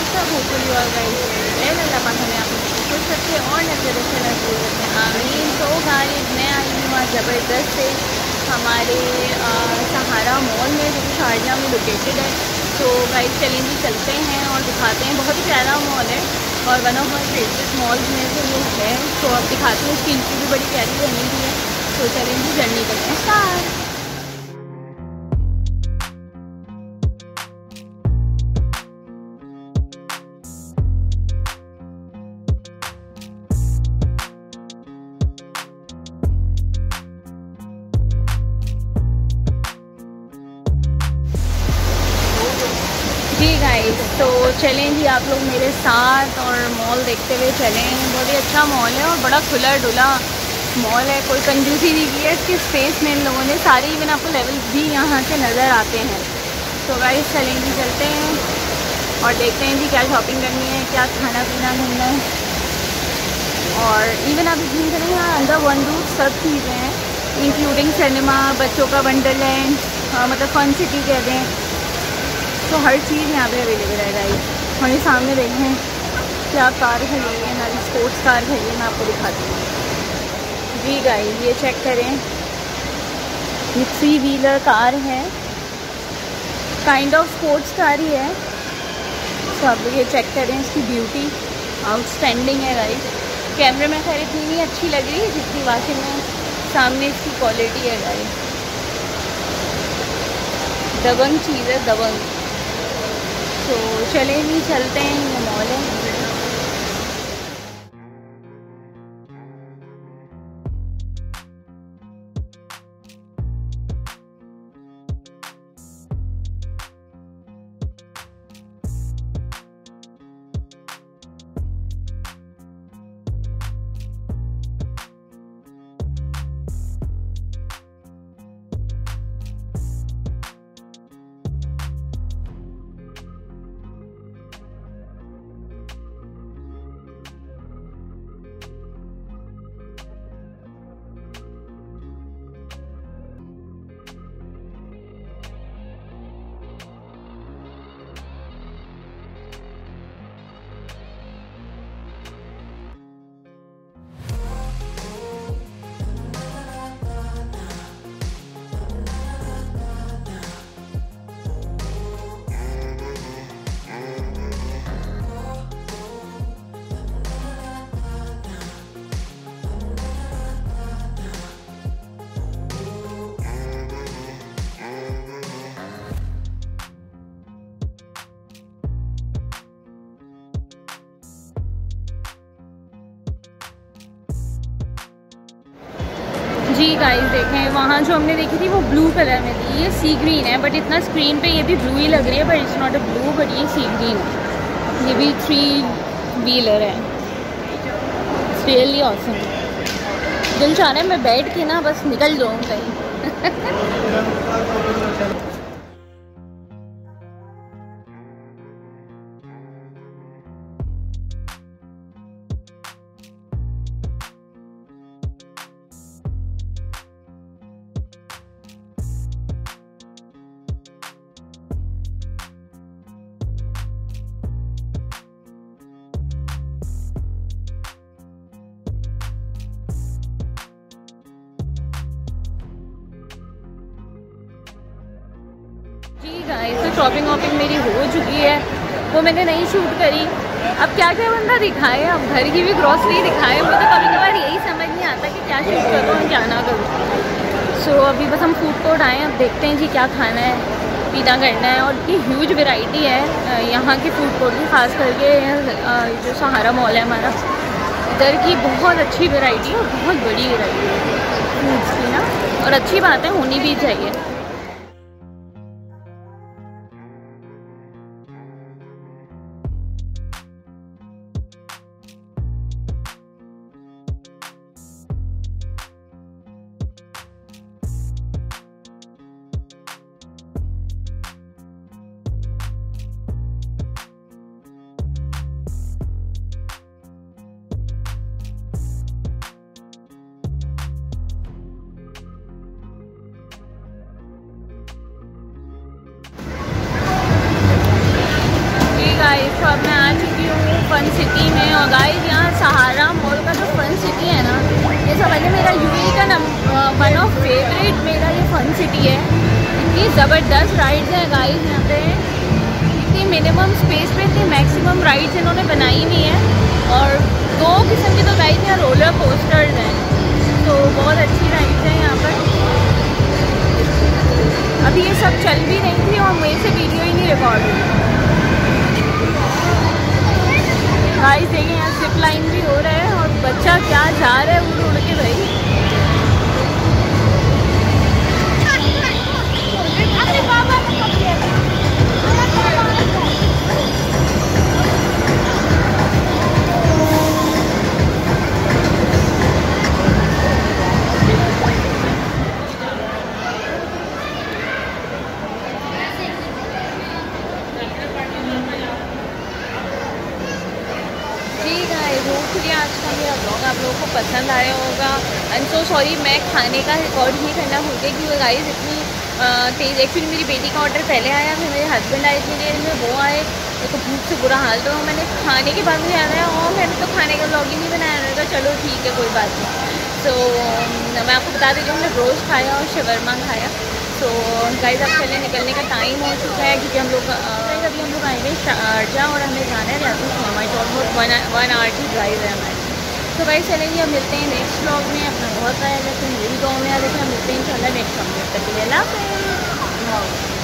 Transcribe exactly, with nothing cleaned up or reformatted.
सब होपफुली और गाइस अल्लाह पाक हमें आप खुश रखे और नजर से महफूज रखें, आमीन। तो गाइस मैं आई हूँ आज ज़बरदस्त से हमारे सहारा मॉल में, जो कि शारजाह में लोकेटेड है। तो गाइस चलेंगे चलते हैं और दिखाते हैं। बहुत ही प्यारा मॉल है और one of my favourite malls में से ये है। तो अब दिखाते हैं, इसकी एंट्री भी बड़ी प्यारी बनी हुई है। तो चलेंगे जर्नी करते हैं स्टार्ट। जी गाइस, तो चलें जी आप लोग मेरे साथ और मॉल देखते हुए चलें। बहुत ही अच्छा मॉल है और बड़ा खुला डुला मॉल है, कोई कंजूसी नहीं की है इसकी स्पेस में इन लोगों ने। सारे इवन आपको लेवल्स भी यहाँ से नज़र आते हैं। तो गाइस चलें जी चलते हैं और देखते हैं जी क्या शॉपिंग करनी है, क्या खाना पीना घूमना है। और इवन आप यकीन करें यहाँ अंडर वन रूफ सब चीज़ें हैं, इंक्लूडिंग सिनेमा, बच्चों का वंडरलैंड, मतलब फन सिटी कह दें। तो हर चीज़ यहाँ पे अवेलेबल है गाइस। और ये सामने देखें क्या कार खड़ी है, हमारी स्पोर्ट्स कार खड़ी है, मैं आपको दिखाती हूँ। जी गाइस ये चेक करें, ये थ्री व्हीलर कार है, काइंड ऑफ स्पोर्ट्स कार ही है। तो आप ये चेक करें, इसकी ब्यूटी आउटस्टैंडिंग है गाइस। कैमरे में खैर इतनी नहीं अच्छी लग रही जितनी वाकई में सामने इसकी क्वालिटी है गाइस। दबंग चीज़ है, दबंग। तो चलें भी चलते हैं, ये मॉल है। जी गाइस देखें, वहाँ जो हमने देखी थी वो ब्लू कलर में थी, ये सी ग्रीन है। बट इतना स्क्रीन पे ये भी ब्लू ही लग रही है, but it's not a blue, but ये सी ग्रीन है। ये भी थ्री व्हीलर है। It's really awesome. दिल चाह रहा है मैं बैठ के ना बस निकल जाऊँ कहीं। जी गाइस, तो शॉपिंग वॉपिंग मेरी हो चुकी है, वो मैंने नहीं शूट करी। अब क्या क्या बंदा दिखाए, अब घर की भी ग्रॉसरी दिखाए। मुझे तो कभी कभार यही समझ नहीं आता कि क्या शूट करूँ और क्या ना करूँ। सो so, अभी बस हम फूड कोर्ट आए हैं, अब देखते हैं जी क्या खाना है, पीना करना है। और इतनी ह्यूज वैरायटी है यहाँ के फूड कोर्ट की, खास करके जो सहारा मॉल है हमारा, इधर की बहुत अच्छी वैरायटी है और बहुत बड़ी वैरायटी है फूड्स की ना। और अच्छी बात है, होनी भी चाहिए। समझिए मेरा यूएई का वन ऑफ फेवरेट मेरा ये फन सिटी है। इतनी ज़बरदस्त राइड्स हैं गाइस यहाँ पे, इतनी मिनिमम स्पेस पे इतनी मैक्सिमम राइड्स इन्होंने बनाई हुई हैं। और दो किस्म के तो गाइस यहाँ रोलर कोस्टर्स हैं, तो बहुत अच्छी राइड्स हैं यहाँ पर। अभी ये सब चल भी रही थी और मेरे से वीडियो ही नहीं रिकॉर्ड हुई। गाइस देखिए यहाँ जिप लाइन भी हो रहा है और बच्चा क्या जा रहा है उड़ उड़ के भाई। होपफुली आज का मेरा ब्लॉग आप लोगों को पसंद आया होगा। आई एम सो सॉरी मैं खाने का रिकॉर्ड नहीं करना भूल गई क्योंकि गाइस इतनी तेज़। एक्चुअली मेरी बेटी का ऑर्डर पहले आया, फिर मेरे हस्बैंड आए इतनी देर में, वो आए, मेरे को भूख से बुरा हाल। तो मैंने खाने के बाद मुझे याद आया और मैंने तो खाने का ब्लॉग ही नहीं बनाया। मैंने कहा चलो ठीक है कोई बात नहीं। तो मैं आपको बता देती हूँ, हमने रोस्ट खाया और शवरमा खाया। तो गाइस अब चले निकलने का टाइम हो चुका है क्योंकि हम लोग अभी हम लोग आएंगे शारजा और हमें जाना है Riyasat Sharma. Almost one one hour की ड्राइव है हमारी। तो गाइस चलेंगे, अब मिलते हैं नेक्स्ट व्लॉग में। अपना बहुत ख्याल रखें, मेरी गाँव में आ रखें, हम मिलते हैं इंशाल्लाह नेक्स्ट व्लॉग में। तब तक के लिए अल्लाह हाफ़िज़।